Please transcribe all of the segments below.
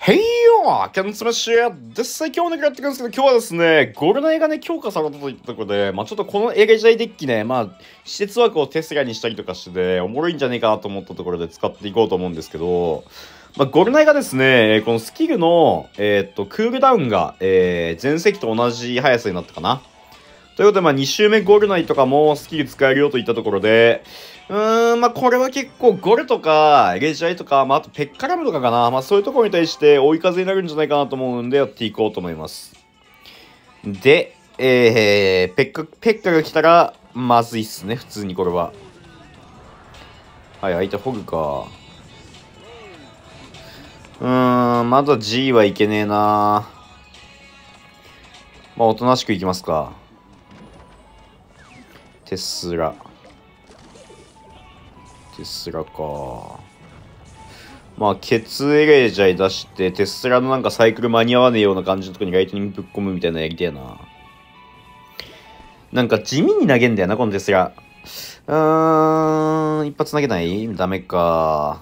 へいよーキャンスマッシュです。今日ね、やってくるんですけど、今日はですね、ゴールナイがね、強化されたといったところで、ちょっとこのエレジャイデッキね、施設枠をテスラにしたりとかして、おもろいんじゃねえかなと思ったところで使っていこうと思うんですけど、ゴールナイがですね、このスキルの、クールダウンが、前世紀と同じ速さになったかな。ということで、2周目ゴールナイとかもスキル使えるよといったところで、これは結構ゴルとか、レジャイとか、あとペッカラムとかかな。そういうところに対して追い風になるんじゃないかなと思うんでやっていこうと思います。で、ペッカが来たら、まずいっすね、普通にこれは。はい、相手ホグか。まだ G はいけねえな。おとなしくいきますか。テスラか。ケツエレージャイ出して、テスラのなんかサイクル間に合わねえような感じのとこにライトニングぶっ込むみたいなのやりてえな。なんか地味に投げんだよな、このテスラ。一発投げないダメか。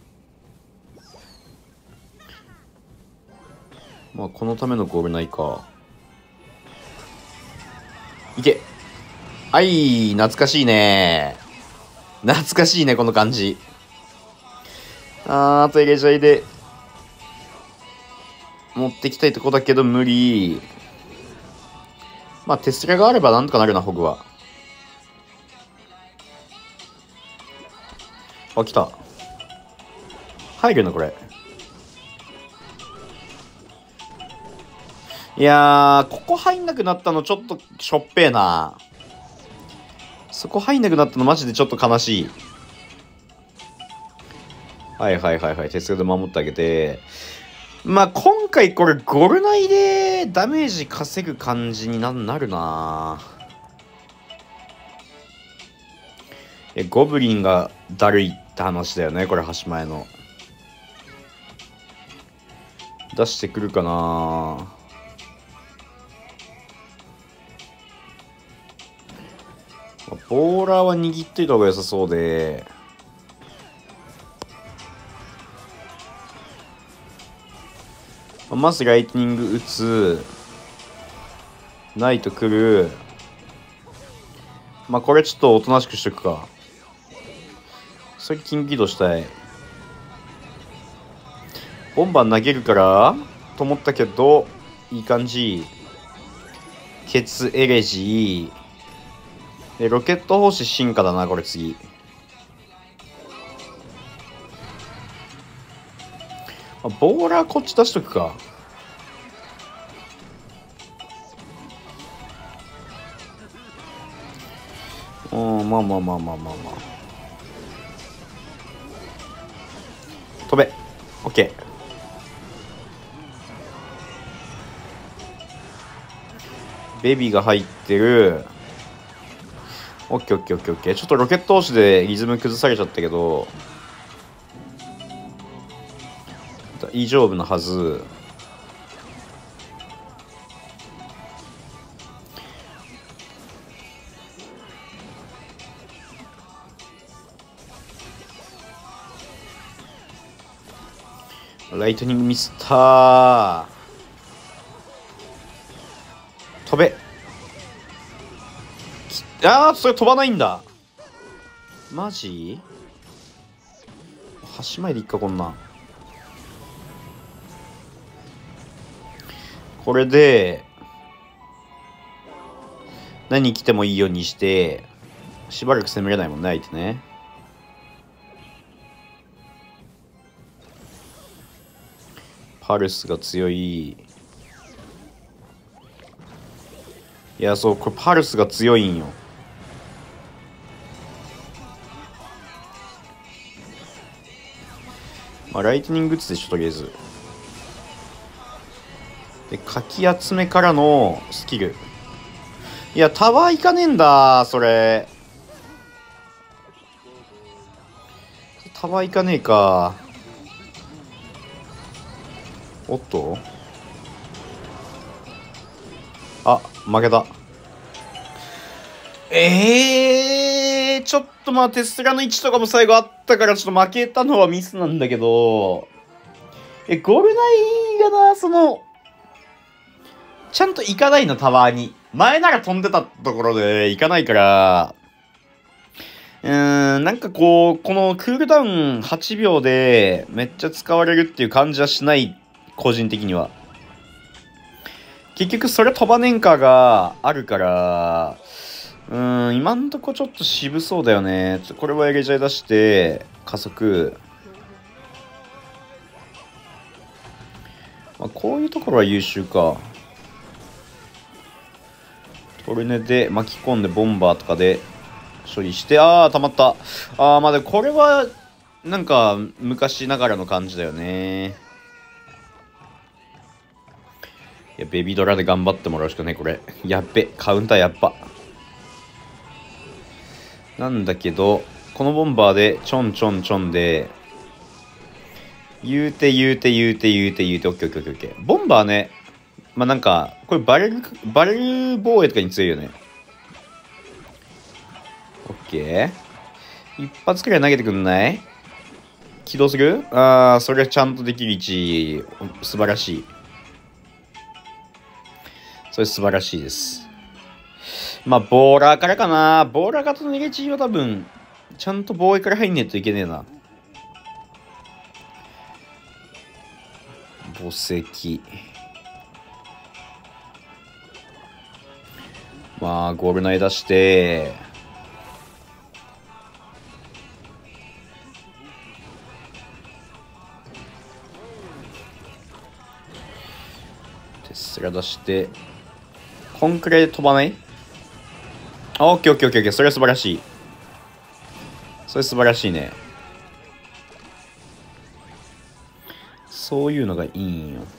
このためのゴールないか。いけ。はい、懐かしいね。懐かしいね、この感じ。あとエレジャイで持ってきたいとこだけど無理。テスラがあればなんとかなるな、ホグは。あ、来た。入るのこれ。いやー、ここ入んなくなったのちょっとしょっぺーな。そこ入んなくなったのマジでちょっと悲しい。はい。テスラで守ってあげて。今回これゴルナイでダメージ稼ぐ感じになるな。ゴブリンがだるいって話だよね、これ端前の。出してくるかな。ボーラーは握っといた方が良さそうで。まずライトニング打つ。ナイト来る。これちょっとおとなしくしとくか。それ金起動したい。ボンバン投げるからと思ったけど、いい感じ。ケツエレジー。で、ロケット星進化だな、これ次。ボーラーこっち出しとくか。飛べ。オッケー。ベビーが入ってる。オッケー。ちょっとロケット押しでリズム崩されちゃったけど、大丈夫なはず。ライトニングミスったー。飛べ。それ飛ばないんだ。マジ？端前でいっか、こんなん。これで、何来てもいいようにして、しばらく攻めれないもんね、相手ね。パルスが強い。いや、そう、これパルスが強いんよ。ライトニング打つでしょ、とりあえず。で、かき集めからのスキル。いや、タワーいかねえんだ、それ。タワーいかねえか。おっと負けた。ちょっとテスラの位置とかも最後あったからちょっと負けたのはミスなんだけど、 ゴールナイがな、ちゃんと行かないの、タワーに。前なら飛んでたところで行かないから、なんかこのクールダウン8秒でめっちゃ使われるっていう感じはしない、個人的には。結局それ飛ばねんかがあるから、今んとこちょっと渋そうだよね。これはエレジャー出して、加速。まあ、こういうところは優秀か。トルネで巻き込んでボンバーとかで処理して、溜まった。まあでもこれは、なんか、昔ながらの感じだよね。いや、ベビードラで頑張ってもらうしかね、これ。やっべ、カウンターやっぱ。なんだけど、このボンバーで、ちょんちょんちょんで、言うて、オッケーオッケーオッケー。ボンバーね、まあなんか、これバレル防衛とかに強いよね。オッケー。一発くらい投げてくんない？起動する？それはちゃんとできる位置、素晴らしい。それ素晴らしいです。まあ、ボーラーからかな。ボーラー型の逃げ地は多分、ちゃんと防衛から入んねえといけねえな。墓石。まあ、ゴール内出して、テスラ出して、コンクレで飛ばない？オッケーオッケーオッケー。それは素晴らしい。それ素晴らしいね。そういうのがいいんよ。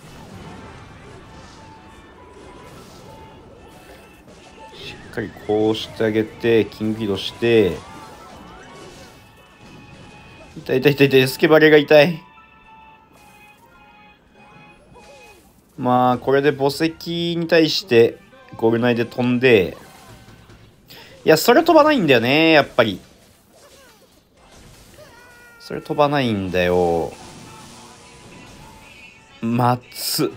しっかりこうしてあげて、キング起動して、痛い、スケバレが痛い。まあ、これで墓石に対して、ゴール内で飛んで、いや、それ飛ばないんだよね、やっぱり。それ飛ばないんだよ。待つ。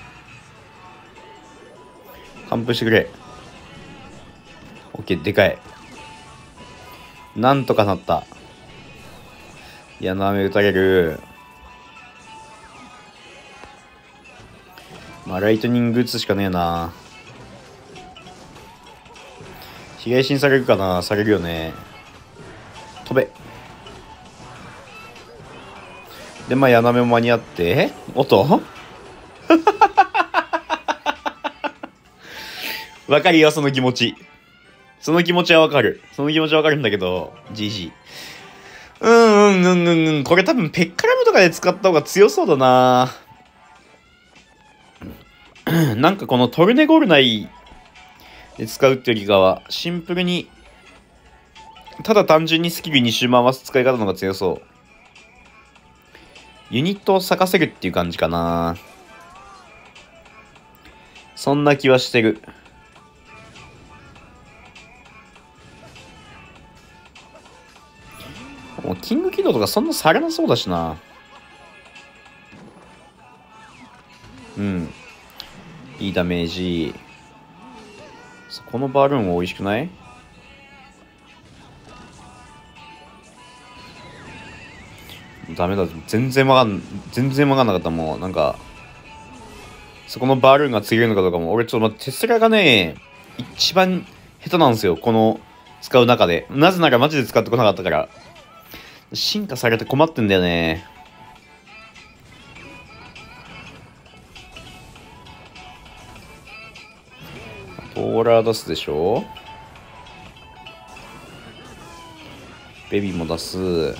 完封してくれ。オッケー、でかい。なんとかなった。いや、雨打たれる。まあ、ライトニング打つしかねえな。被害審されるかな？されるよね。飛べ。で、まあ、柳も間に合って、音わかるよ、その気持ち。その気持ちはわかる。その気持ちはわかるんだけど、GG。これ多分ペッカラムとかで使った方が強そうだな。なんかこのトルネゴルナイで使うってよりかは、シンプルに、ただ単純にスキル2周回す使い方の方が強そう。ユニットを咲かせるっていう感じかな。そんな気はしてる。もうキング起動とかそんなされなそうだしな。うん。いいダメージ。このバルーンは美味しくない？ダメだ。全然わかんなかった。もう、なんか、そこのバルーンが釣れるのかどうかも。俺ちょっと待って、テスラがね、一番下手なんですよ。この、使う中で。なぜならマジで使ってこなかったから。進化されて困ってんだよね。ポーラー出すでしょ？ベビーも出す。い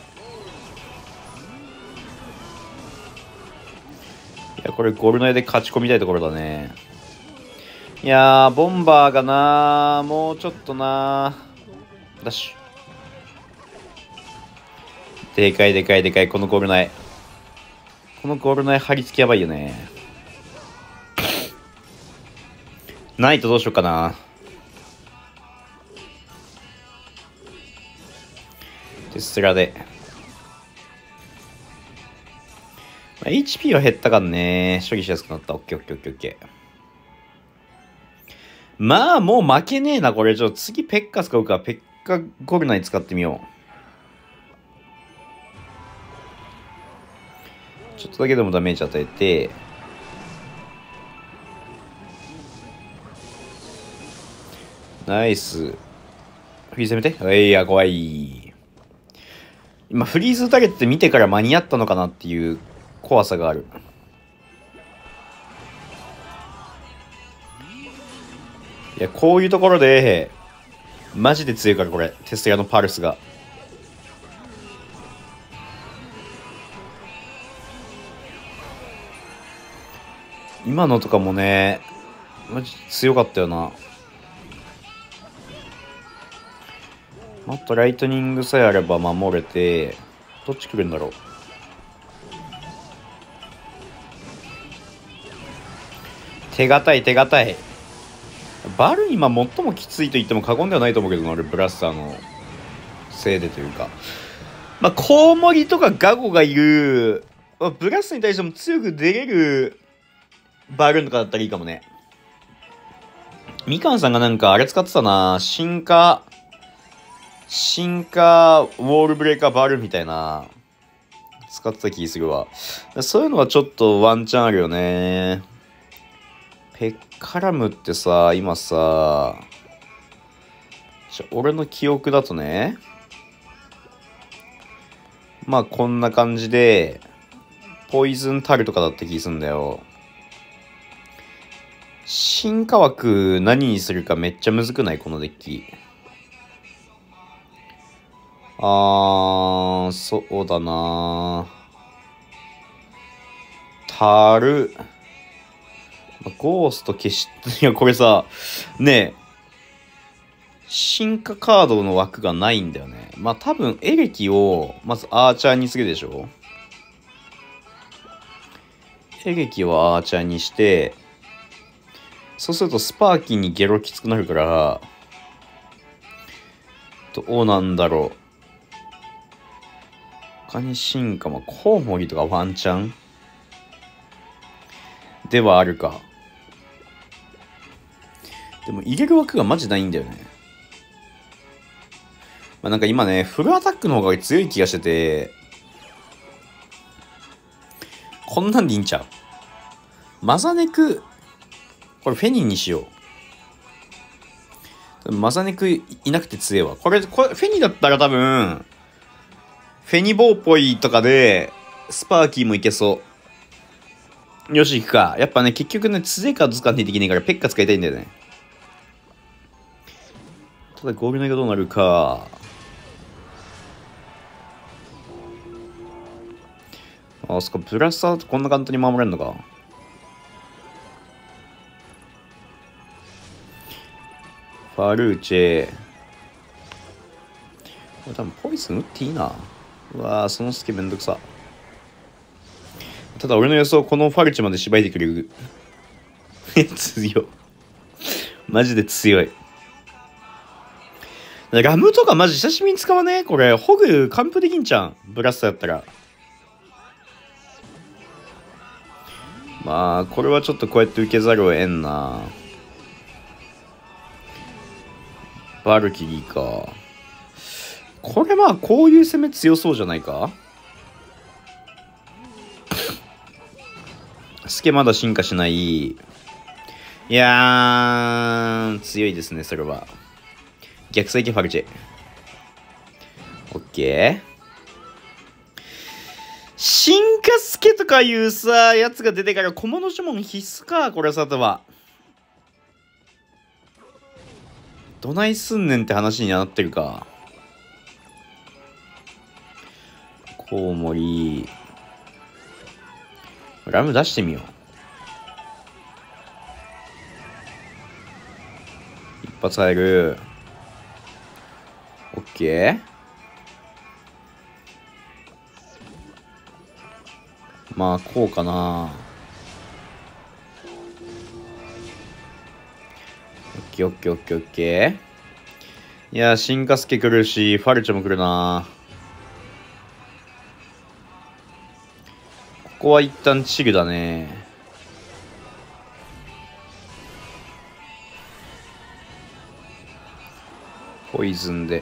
や、これゴール内で勝ち込みたいところだね。いやー、ボンバーがなー、もうちょっとなー。ダッシュ。でかい、このゴール内。このゴール内貼り付きやばいよね。ないとどうしようかな。テスラで。 HP は減ったからね。処理しやすくなった。オッケーオッケーオッケーオッケー。まあ、もう負けねえな、これ。次ペッカ使うか。ペッカゴルナイ使ってみよう。ちょっとだけでもダメージ与えて。ナイス。フリーズ攻めて。いや、怖い。今、フリーズ打たれて見てから間に合ったのかなっていう怖さがある。いや、こういうところで、マジで強いから、これ。テスラのパルスが。今のとかもね、マジ強かったよな。もっとライトニングさえあれば守れて、どっち来るんだろう。手堅い手堅い。バル今最もきついと言っても過言ではないと思うけどな、俺ブラスターのせいでというか。まあ、コウモリとかガゴがいる、まあ、ブラスターに対しても強く出れるバルーンとかだったらいいかもね。みかんさんがなんかあれ使ってたな、進化ウォールブレーカーバルーンみたいな、使ってた気するわ。そういうのはちょっとワンチャンあるよね。ペッカラムってさ、今さ、俺の記憶だとね、まあこんな感じで、ポイズンタルとかだった気すんだよ。進化枠何にするかめっちゃむずくない？このデッキ。そうだな。タル。ゴースト消し、いや、これさ、ねえ、進化カードの枠がないんだよね。まあ多分、エレキを、まずアーチャーにするでしょ？エレキをアーチャーにして、そうするとスパーキーにゲロきつくなるから、どうなんだろう。他に進化も、コウモリとかワンチャンではあるか。でも入れる枠がマジないんだよね。まあ、なんか今ね、フルアタックの方が強い気がしてて、こんなんでいいんちゃう？マザネク、これフェニンにしよう。マザネクいなくて強いわ。これフェニだったら多分、フェニボーっぽいとかで、スパーキーもいけそう。よし、行くか。やっぱね、結局ね、強いカード使わないといけないから、ペッカ使いたいんだよね。ただ、ゴールナイがどうなるか。あ、そっか、ブラスターとこんな簡単に守れんのか。ファルーチェ。これ多分ポイズン打っていいな。うわぁ、そのスケめんどくさ。ただ俺の予想、このファルチェまで縛いてくれる。強い。マジで強い。ラムとかマジ久しぶりに使わねえ？これ、ホグ完封できんじゃん。ブラスターやったら。まあ、これはちょっとこうやって受けざるを得んな。バルキリーか。これまあ、こういう攻め強そうじゃないか？スケまだ進化しない。いやー、強いですね、それは。逆再起ファルチェ。オッケー。進化スケとかいうさ、やつが出てから小物呪文必須か、これさては。どないすんねんって話になってるか。コウモリ。ラム出してみよう。一発入る。オッケー。まあ、こうかな。オッケーオッケーオッケーオッケー。いや、進化スケ来るし、ファルチェも来るな。ここは一旦チルだね。ポイズンで。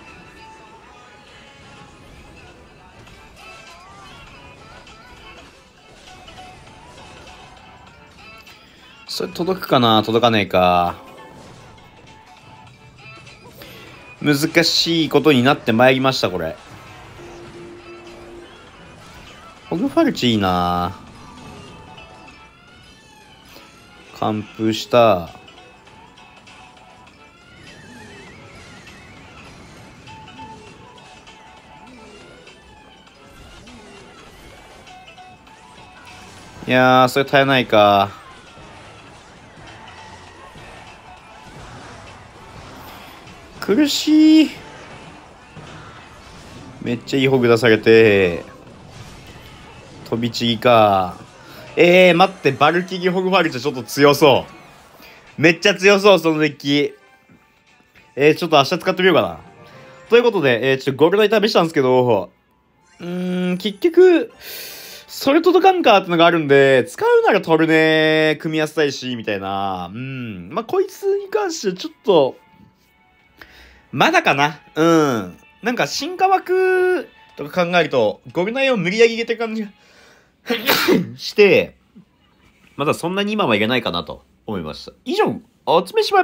それ届くかな？届かねえか。難しいことになってまいりました、これ。ホグファルチいいな。完封した。いやー、それ耐えないか。苦しい。めっちゃいいホグ出されて。飛びちぎか。待って、バルキリホグファルチちょっと強そう。めっちゃ強そう、そのデッキ。ちょっと明日使ってみようかな。ということで、ちょっとゴールド試したんですけど、結局、それ届かんかってのがあるんで、使うならトルネ組み合わせたいし、みたいな。まあ、こいつに関してちょっと、まだかな。なんか進化枠とか考えると、ゴルナイを無理やり入れてる感じがして、まだそんなに今はいけないかなと思いました。以上、おつめしま